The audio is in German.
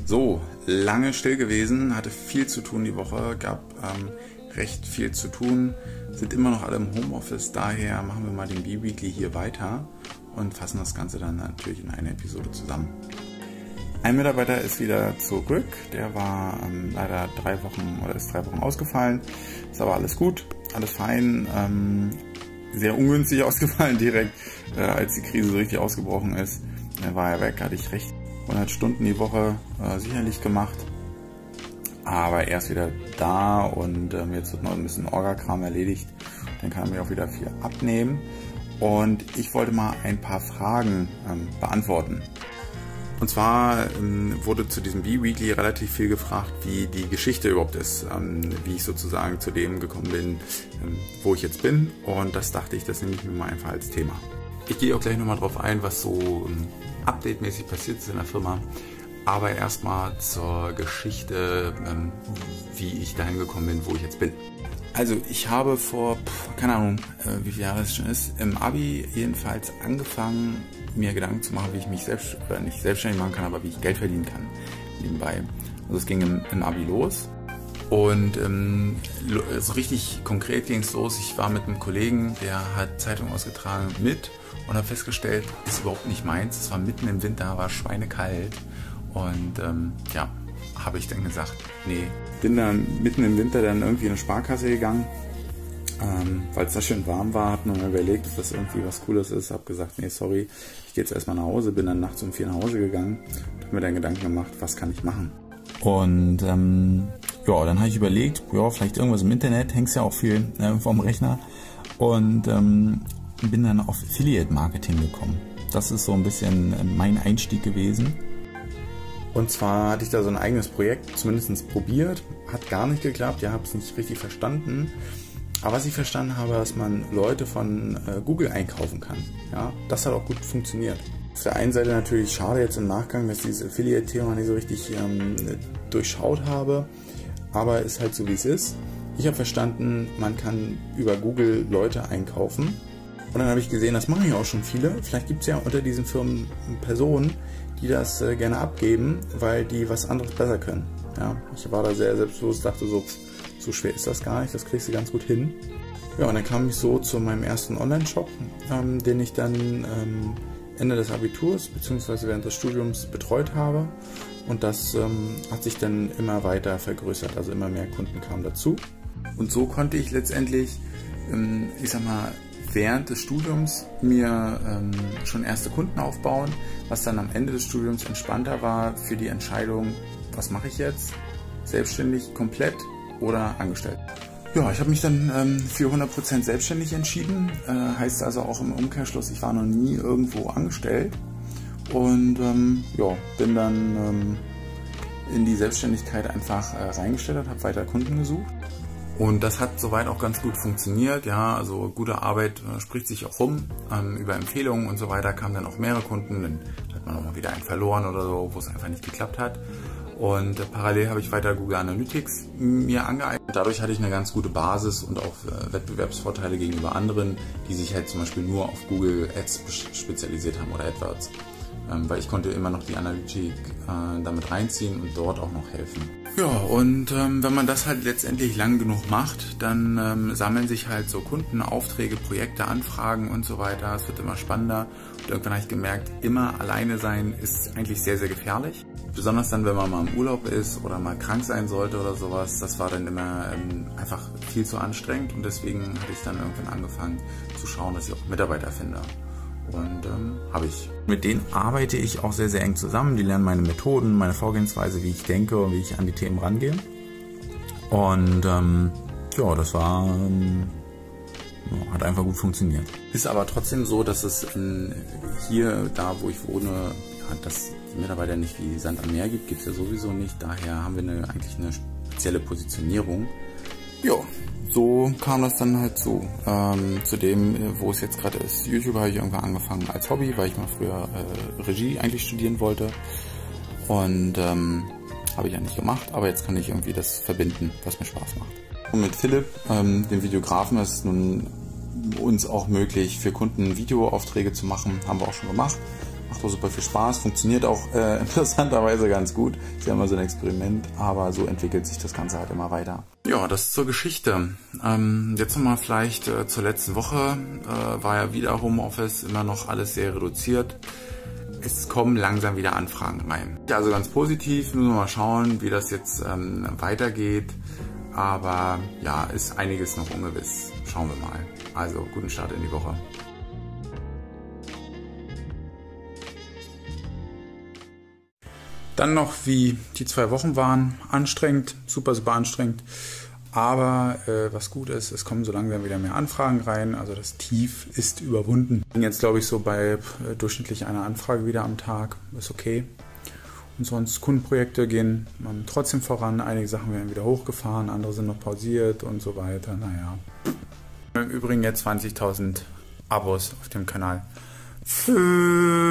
So, lange still gewesen, hatte viel zu tun die Woche, gab recht viel zu tun, sind immer noch alle im Homeoffice, daher machen wir mal den B-Weekly hier weiter und fassen das Ganze dann natürlich in eine Episode zusammen. Ein Mitarbeiter ist wieder zurück, der war leider 3 Wochen oder ist 3 Wochen ausgefallen, ist aber alles gut, alles fein, sehr ungünstig ausgefallen direkt, als die Krise so richtig ausgebrochen ist, war er weg, hatte ich recht. 100 Stunden die Woche sicherlich gemacht, aber er ist wieder da und jetzt wird noch ein bisschen Orga-Kram erledigt, dann kann er mir auch wieder viel abnehmen und ich wollte mal ein paar Fragen beantworten. Und zwar wurde zu diesem B-Weekly relativ viel gefragt, wie die Geschichte überhaupt ist, wie ich sozusagen zu dem gekommen bin, wo ich jetzt bin, und das dachte ich, das nehme ich mir mal einfach als Thema. Ich gehe auch gleich nochmal drauf ein, was so update-mäßig passiert ist in der Firma, aber erstmal zur Geschichte, wie ich dahin gekommen bin, wo ich jetzt bin. Also ich habe vor, keine Ahnung, wie viele Jahre es schon ist, im Abi jedenfalls angefangen, mir Gedanken zu machen, wie ich mich nicht selbstständig machen kann, aber wie ich Geld verdienen kann nebenbei. Also es ging im Abi los. Und so richtig konkret ging es los. Ich war mit einem Kollegen, der hat Zeitung ausgetragen mit und habe festgestellt, ist überhaupt nicht meins. Es war mitten im Winter, war schweinekalt und ja, habe ich dann gesagt, nee. Bin dann mitten im Winter dann irgendwie in eine Sparkasse gegangen, weil es da schön warm war, habe mir überlegt, ob das irgendwie was Cooles ist, habe gesagt, nee, sorry, ich gehe jetzt erstmal nach Hause, bin dann nachts um 4 nach Hause gegangen und habe mir dann Gedanken gemacht, was kann ich machen. Und ja, dann habe ich überlegt, ja, vielleicht irgendwas im Internet, hängst ja auch viel vom Rechner, und bin dann auf Affiliate Marketing gekommen. Das ist so ein bisschen mein Einstieg gewesen. Und zwar hatte ich da so ein eigenes Projekt zumindest probiert, hat gar nicht geklappt, ja, habe es nicht richtig verstanden. Aber was ich verstanden habe, dass man Leute von Google einkaufen kann. Ja, das hat auch gut funktioniert. Auf der einen Seite natürlich schade jetzt im Nachgang, dass ich dieses Affiliate-Thema nicht so richtig durchschaut habe, aber ist halt so, wie es ist. Ich habe verstanden, man kann über Google Leute einkaufen. Und dann habe ich gesehen, das machen ja auch schon viele. Vielleicht gibt es ja unter diesen Firmen Personen, die das gerne abgeben, weil die was anderes besser können. Ja, ich war da sehr selbstbewusst, dachte so schwer ist das gar nicht, das kriegst du ganz gut hin. Ja, und dann kam ich so zu meinem ersten Online-Shop, den ich dann Ende des Abiturs bzw. während des Studiums betreut habe. Und das hat sich dann immer weiter vergrößert, also immer mehr Kunden kamen dazu. Und so konnte ich letztendlich, ich sag mal, während des Studiums mir schon erste Kunden aufbauen, was dann am Ende des Studiums entspannter war für die Entscheidung, was mache ich jetzt, selbstständig komplett oder angestellt. Ja, ich habe mich dann für 100% selbstständig entschieden, heißt also auch im Umkehrschluss, ich war noch nie irgendwo angestellt und ja, bin dann in die Selbstständigkeit einfach reingestellt, habe weiter Kunden gesucht. Und das hat soweit auch ganz gut funktioniert, ja, also gute Arbeit spricht sich auch rum, über Empfehlungen und so weiter kamen dann auch mehrere Kunden, dann hat man auch mal wieder einen verloren oder so, wo es einfach nicht geklappt hat. Und parallel habe ich weiter Google Analytics mir angeeignet. Dadurch hatte ich eine ganz gute Basis und auch Wettbewerbsvorteile gegenüber anderen, die sich halt zum Beispiel nur auf Google Ads spezialisiert haben oder AdWords. Weil ich konnte immer noch die Analytik damit reinziehen und dort auch noch helfen. Ja, und wenn man das halt letztendlich lang genug macht, dann sammeln sich halt so Kunden, Aufträge, Projekte, Anfragen und so weiter. Es wird immer spannender. Und irgendwann habe ich gemerkt, immer alleine sein ist eigentlich sehr, sehr gefährlich. Besonders dann, wenn man mal im Urlaub ist oder mal krank sein sollte oder sowas. Das war dann immer einfach viel zu anstrengend und deswegen hatte ich dann irgendwann angefangen zu schauen, dass ich auch Mitarbeiter finde. Und habe ich. Mit denen arbeite ich auch sehr, sehr eng zusammen. Die lernen meine Methoden, meine Vorgehensweise, wie ich denke und wie ich an die Themen rangehe. Und ja, das war hat einfach gut funktioniert. Ist aber trotzdem so, dass es hier, da wo ich wohne, ja, dass die Mitarbeiter nicht wie Sand am Meer gibt, gibt es ja sowieso nicht. Daher haben wir eigentlich eine spezielle Positionierung. Ja, so kam das dann halt so zu dem, wo es jetzt gerade ist. YouTube habe ich irgendwann angefangen als Hobby, weil ich mal früher Regie eigentlich studieren wollte. Und habe ich ja nicht gemacht, aber jetzt kann ich irgendwie das verbinden, was mir Spaß macht. Und mit Philipp, dem Videografen, ist es nun uns auch möglich, für Kunden Videoaufträge zu machen. Haben wir auch schon gemacht. Macht auch super viel Spaß, funktioniert auch interessanterweise ganz gut. Ist ja immer so ein Experiment, aber so entwickelt sich das Ganze halt immer weiter. Ja, das zur Geschichte. Jetzt nochmal vielleicht zur letzten Woche. War ja wieder Homeoffice, immer noch alles sehr reduziert. Es kommen langsam wieder Anfragen rein. Ja, also ganz positiv, müssen wir mal schauen, wie das jetzt weitergeht. Aber ja, ist einiges noch ungewiss. Schauen wir mal. Also, guten Start in die Woche. Dann noch, wie die 2 Wochen waren. Anstrengend, super, super anstrengend. Aber was gut ist, es kommen so langsam wieder mehr Anfragen rein. Also das Tief ist überwunden. Ich bin jetzt, glaube ich, so bei durchschnittlich einer Anfrage wieder am Tag. Ist okay. Und sonst Kundenprojekte gehen trotzdem voran. Einige Sachen werden wieder hochgefahren, andere sind noch pausiert und so weiter. Naja. Im Übrigen jetzt 20.000 Abos auf dem Kanal.